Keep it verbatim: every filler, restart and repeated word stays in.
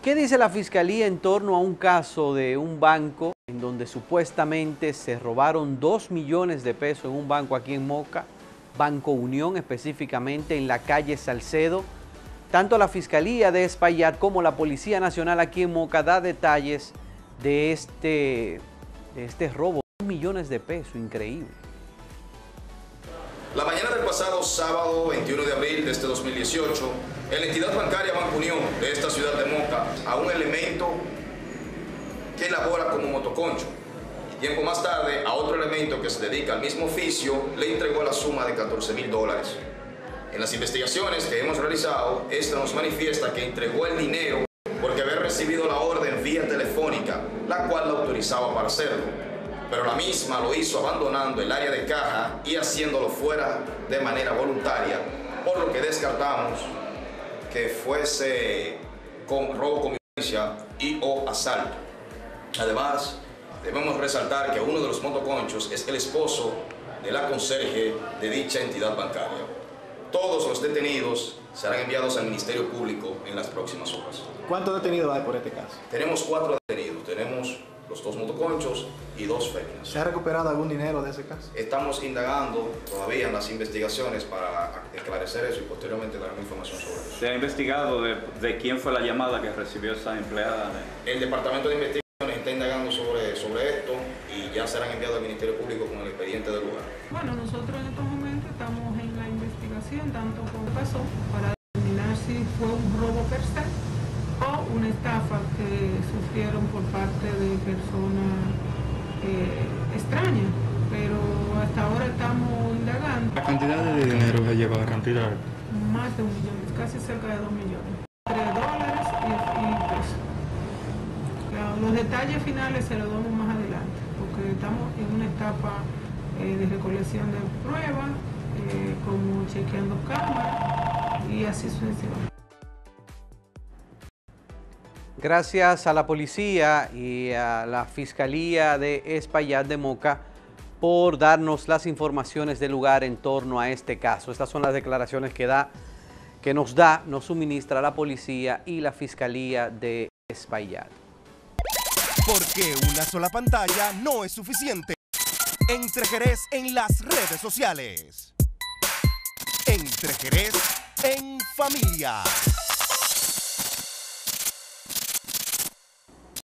¿Qué dice la Fiscalía en torno a un caso de un banco en donde supuestamente se robaron dos millones de pesos en un banco aquí en Moca, Banco Unión específicamente en la calle Salcedo? Tanto la Fiscalía de Espaillat como la Policía Nacional aquí en Moca da detalles de este, de este robo, dos millones de pesos, increíble. La mañana del pasado sábado veintiuno de abril de este dos mil dieciocho, en la entidad bancaria Banco Unión de esta ciudad de Moca, a un elemento que labora como motoconcho. Tiempo más tarde, a otro elemento que se dedica al mismo oficio, le entregó la suma de catorce mil dólares. En las investigaciones que hemos realizado, esta nos manifiesta que entregó el dinero porque había recibido la orden vía telefónica, la cual la autorizaba para hacerlo. Pero la misma lo hizo abandonando el área de caja y haciéndolo fuera de manera voluntaria, por lo que descartamos que fuese con robo con violencia y o asalto. Además, debemos resaltar que uno de los motoconchos es el esposo de la conserje de dicha entidad bancaria. Todos los detenidos serán enviados al Ministerio Público en las próximas horas. ¿Cuántos detenidos hay por este caso? Tenemos cuatro detenidos, tenemos los dos motoconchos y dos féminas. ¿Se ha recuperado algún dinero de ese caso? Estamos indagando todavía en las investigaciones para esclarecer eso y posteriormente daremos información sobre eso. ¿Se ha investigado de, de quién fue la llamada que recibió esa empleada? El Departamento de Investigaciones está indagando sobre, sobre esto y ya serán enviados al Ministerio Público con el expediente del lugar. Bueno, nosotros en estos momentos estamos en la investigación, tanto como pasó, para determinar si fue un robo per se o una estafa que sufrieron por parte de personas eh, extrañas, pero hasta ahora estamos indagando. ¿La cantidad de dinero que lleva a cantidad? Más de un millón, casi cerca de dos millones, entre dólares y, y pesos. Claro, los detalles finales se los damos más adelante, porque estamos en una etapa eh, de recolección de pruebas, eh, como chequeando cámaras y así sucesivamente. Gracias a la policía y a la Fiscalía de Espaillat de Moca por darnos las informaciones del lugar en torno a este caso. Estas son las declaraciones que, da, que nos da, nos suministra la policía y la Fiscalía de Espaillat. Porque una sola pantalla no es suficiente. Entre Jerez en las redes sociales. Entre Jerez en familia.